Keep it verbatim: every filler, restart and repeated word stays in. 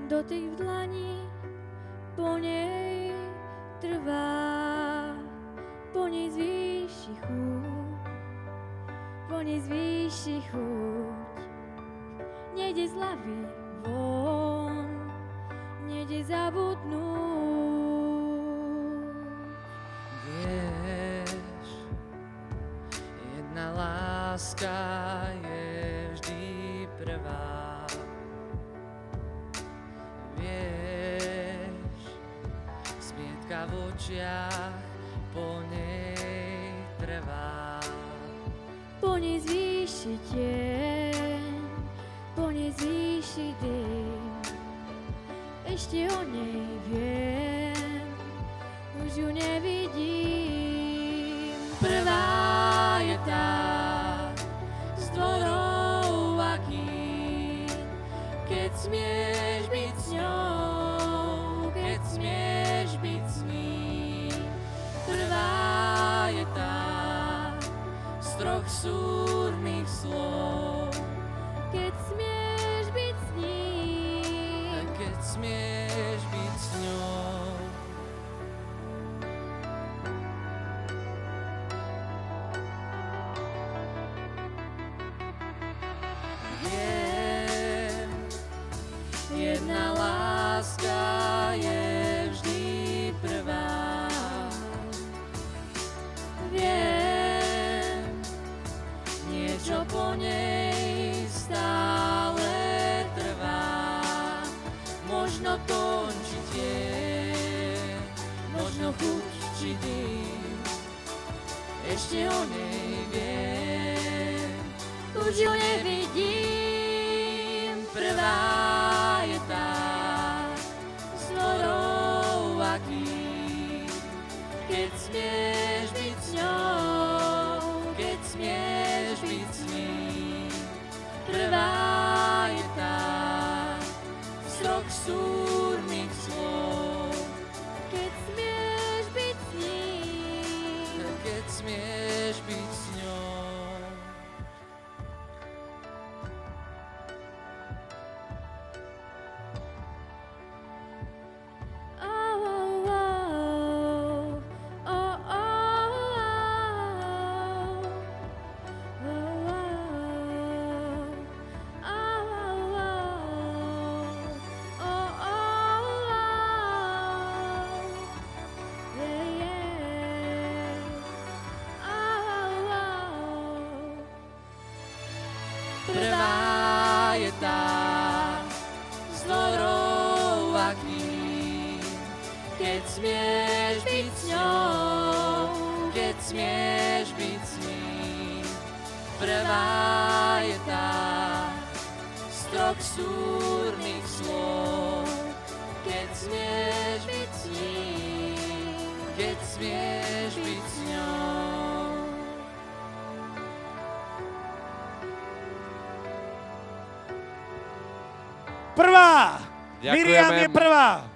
dotyk v dlani, po nej trvá, po nej zvýši chuť, po nej zvýši chuť. Nejde z hlavy von, nejde zabudnúť. Vieš, jedna láska je vždy prvá. Vieš, smietka v očiach po nej trvá. Po nej zvýši tieň, po nej zvýši dym. Ešte o nej viem, už ju nevidím. Prvá je tá z dvorov aký, keď smieš byť s ňou, keď smieš byť s ním. Prvá je tá z troch súrnych slov, keď smieš byť s ním, keď smieš byť s ňou. Viem, jedna láska je vždy prvá. viem, niečo po nej stále trvá. Možno tončí tieň, možno chuť či dým. Ešte o nej viem, už ju nevidím. Prvá je tá z dvorov aký, keď smieš byť s ňou, keď smieš byť s ním. Prvá je tá z troch súrnych slov, keď smieš byť s ním, keď smieš byť s ňou. Oh, oh, oh, oh, oh, oh, Prvá je tá z dvorov aký, keď smieš byť s ňou, keď smieš byť s ním. Prvá je tá z troch súrnych slov, keď smieš byť s ním, keď smieš byť s ňou. Prvá! Ďakujeme. Miriam je prvá!